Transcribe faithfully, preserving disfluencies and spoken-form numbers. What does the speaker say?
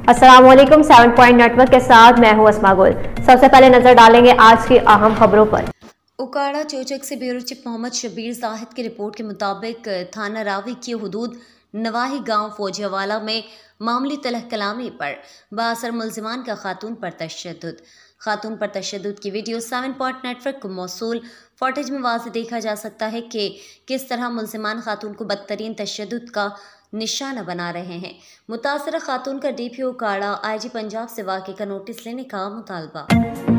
अस्सलामुअलैकुम seven point network के साथ मैं हूं अस्मा गुल। सबसे पहले नजर डालेंगे आज की अहम खबरों पर। उकाड़ा चोचक से ब्यूरो चीफ मोहम्मद शबीर जाहिद की रिपोर्ट के मुताबिक थाना रावी की हदूद नवाही गांव फौजियावाला में मामूली तलह कलामी पर बासर मुलजिमान का खातून पर तशद्दुद। खातून पर तशद्दुद की वीडियो सेवन पॉइंट नेटवर्क को मौसूल फुटेज में वाज़ेह देखा जा सकता है कि किस तरह मुलजिमान खातून को बदतरीन तशद्दुद का निशाना बना रहे हैं। मुतासरा खातून का D P O Okara I G Punjab से वाक़े का नोटिस लेने का मुतालबा।